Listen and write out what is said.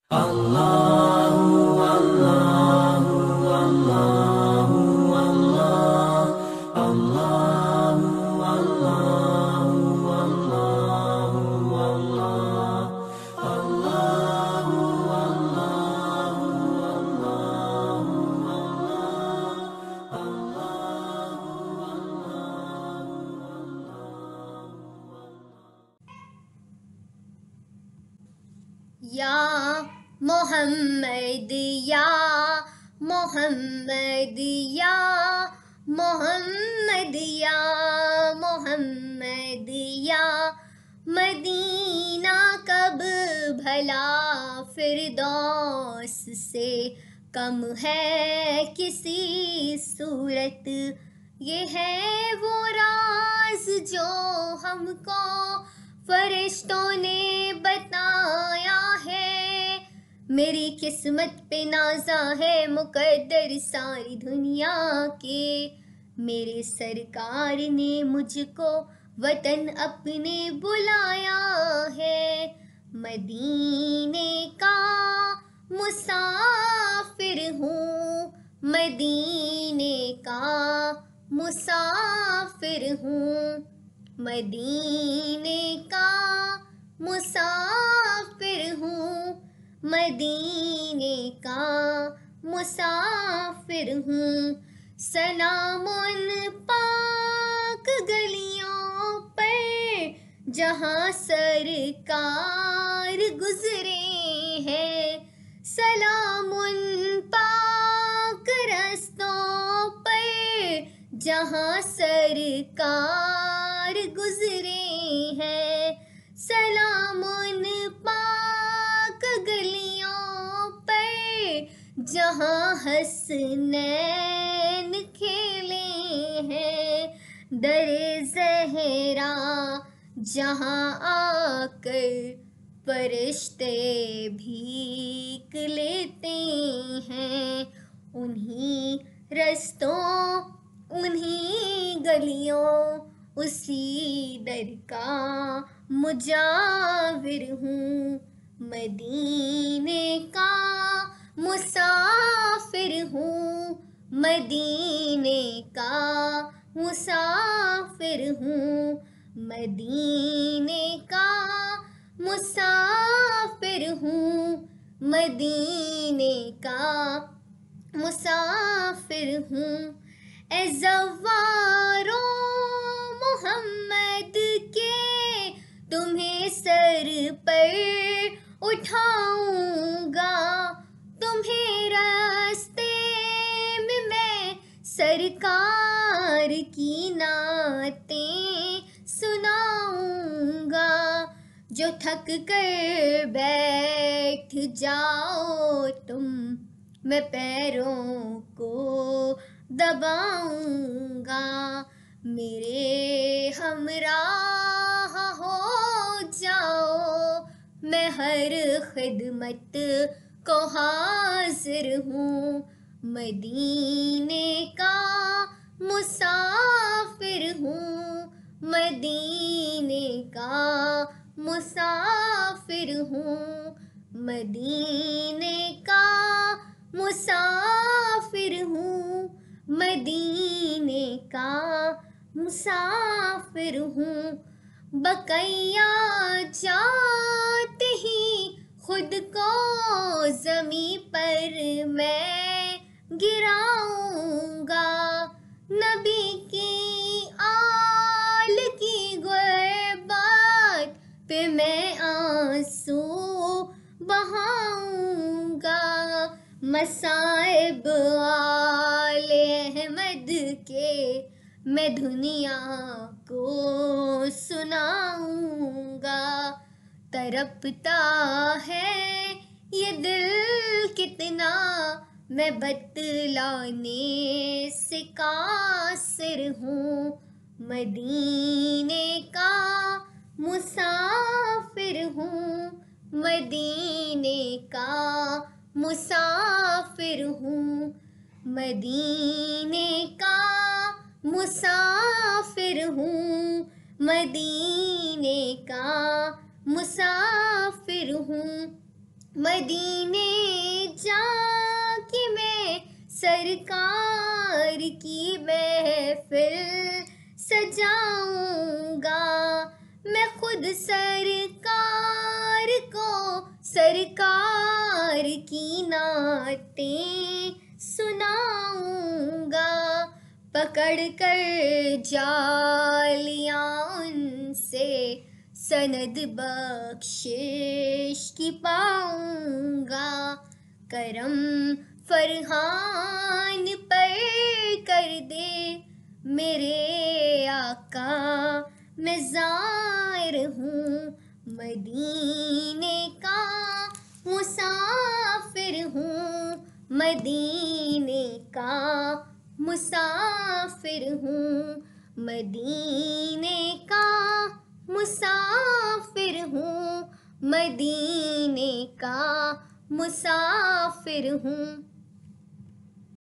Allahu Allahu Allahu Allah Allahu Allahu Allahu Allah Allahu Allahu या मोहम्मद या मोहम्मद या मोहम्मद या मोहम्मद या मदीना कब भला फिरदौस से कम है किसी सूरत। ये है वो राज जो हमको फरिश्तों ने बताया है। मेरी किस्मत पे नाज़ा है मुकद्दर सारी दुनिया के। मेरे सरकार ने मुझको वतन अपने बुलाया है। मदीने का मुसाफिर हूँ, मदीने का मुसाफिर हूँ, मदीने का मुसाफिर हूँ, मदीने का मुसाफिर हूँ। सलामुन पाक गलियों पर जहाँ सरकार गुजरे हैं। सलामुन पाक रस्तों पर जहाँ सरकार गुजरे हैं। सलामुन पाक गलियों पर जहाँ हसनैन खेले हैं। दरे ज़हरा जहाँ आकर फरिश्ते भीख लेते हैं। उन्हीं रस्तों उन्हीं गलियों उसी दर का मुजाविर हूँ। मदीने का मुसाफिर हूँ, मदीने का मुसाफिर हूँ, मदीने का मुसाफिर हूँ, मदीने का मुसाफिर हूँ। ए ज़व्वारो मोहम्मद के तुम्हें सर पर उठाऊंगा। तुम्हें रास्ते में मैं सरकार की नातें सुनाऊंगा। जो थक कर बैठ जाओ तुम, मैं पैरों को दबाऊंगा। मेरे हमराह हो जाओ, मैं हर खिदमत को हाजिर हूँ। मदीने का मुसाफिर हूँ, मदीने का मुसाफिर हूँ, मदीने का मुसाफिर हूँ, मदीने का मुसाफिर हूँ। बकैया जाते ही खुद को ज़मीं पर मैं गिराऊंगा। नबी की आल की गुर्बत पे मैं आंसू बहाऊंगा। मसाइब आले अहमद के मैं दुनिया को सुनाऊंगा। तड़पता है ये दिल कितना, मैं बतलाने से कासिर हूँ। मदीने का मुसाफिर हूँ, मदीने का मुसाफिर हूँ, मदीने का मुसाफिर हूँ, मदीने का मुसाफिर हूँ, मदीने जाके मैं सरकार की महफिल सजाऊंगा। मैं खुद सरकार को सरकार की नातें सुनाऊंगा। पकड़ कर जालियां उनसे सनद बख्शिश की पाऊंगा। करम फरहान पर कर दे मेरे आका, मैं ज़ाहिर हूँ मदीने का मुसाफिर हूँ, मदीने का मुसाफिर हूँ, मदीने का मुसाफिर हूँ, मदीने का मुसाफिर हूँ।